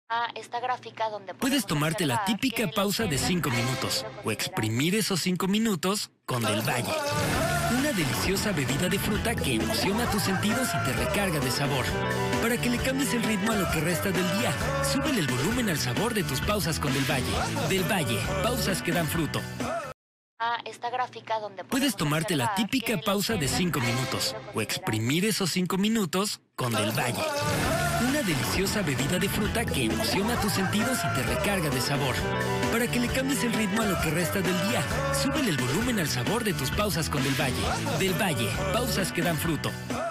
Esta gráfica donde Puedes podemos tomarte la observar típica que pausa de 5 minutos o exprimir esos 5 minutos con Del Valle. Una deliciosa bebida de fruta que emociona tus sentidos y te recarga de sabor. Para que le cambies el ritmo a lo que resta del día, súbele el volumen al sabor de tus pausas con Del Valle. Del Valle, pausas que dan fruto. Esta gráfica donde Puedes tomarte la típica pausa de 5 minutos o exprimir esos 5 minutos con Del Valle. Una deliciosa bebida de fruta que emociona tus sentidos y te recarga de sabor. Para que le cambies el ritmo a lo que resta del día, súbele el volumen al sabor de tus pausas con Del Valle. Del Valle, pausas que dan fruto.